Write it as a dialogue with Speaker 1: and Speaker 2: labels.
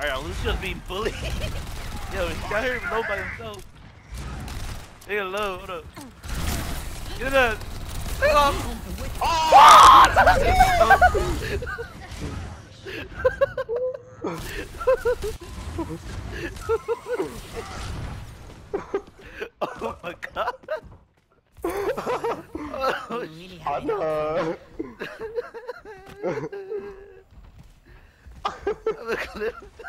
Speaker 1: Alright, Luke's just being bullied. Yo, he got here low by himself. They got low, hold up. Get that. Oh! Oh my god. Oh,
Speaker 2: Ada.
Speaker 1: Look at this.